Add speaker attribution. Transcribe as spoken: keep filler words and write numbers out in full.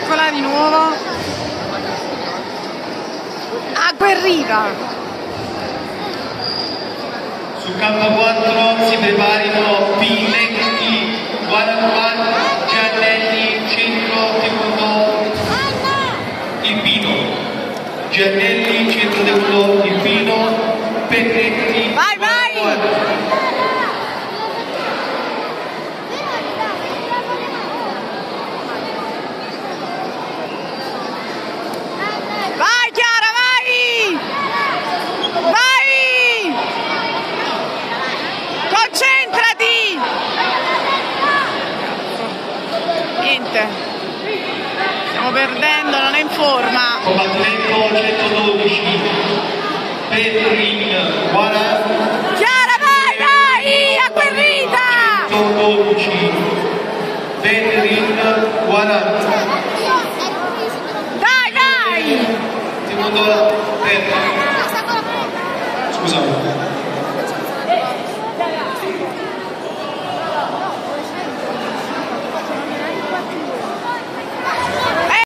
Speaker 1: eccola di nuovo. Agguerrita.
Speaker 2: Su K quattro si preparino Pilletti, Guadalupe, Giannelli, Centro Temuto, Irpino. Giannelli, Centro Temuto, Irpino, Petretti.
Speaker 1: Vai, vai! Vai Chiara, vai! Vai! Concentrati! Niente. Stiamo perdendo, non è in forma.
Speaker 2: Combattimento centododici. Petrin, quaranta.
Speaker 1: Chiara, vai, vai! Agguerrita!
Speaker 2: centododici. Petrin, quaranta.
Speaker 1: Dai, dai!
Speaker 2: Secondo Petrin. Scusate.